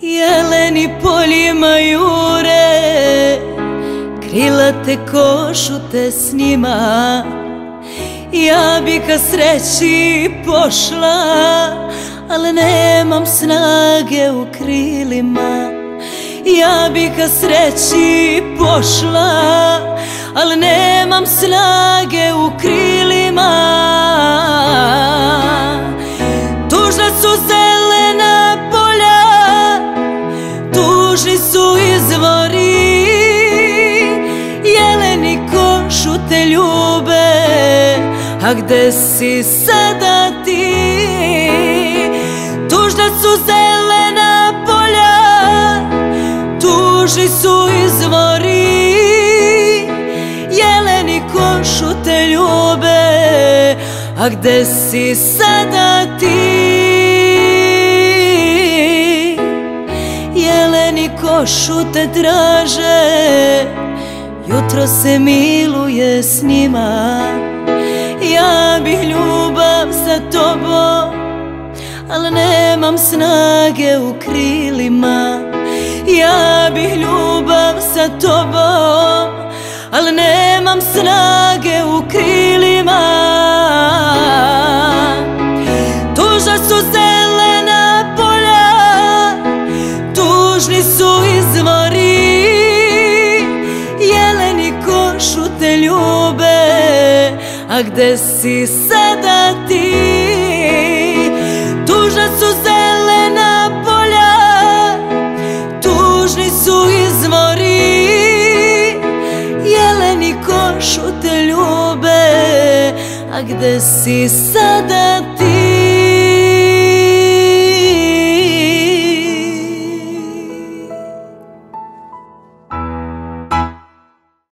Jeleni poljima jure, krilate košute s njima. Ja bi ka sreći pošla, ali nemam snage u krilima. Ja bi ka sreći pošla, ali nemam snage u krilima. Tužna su zelena polja, tužni su izvori. Jeleni košu te ljube, a gde si sada ti? Tužna su zelena polja, tužni su izvori. Jeleni košu te ljube, a gde si sada ti? Jeleni košu te traže, jutro se miluje s njima. Ja bih ljubav sa tobom, ali nemam snage u krilima. Ja bih ljubav sa tobom, ali nemam snage u krilima. Tužna su zelena polja, tužni su izvori. Jeleni košu te ljube, a gde si sada ti? Tužna su zelena polja, tužni su izvori. Jeleni košu te ljube, a gde si sada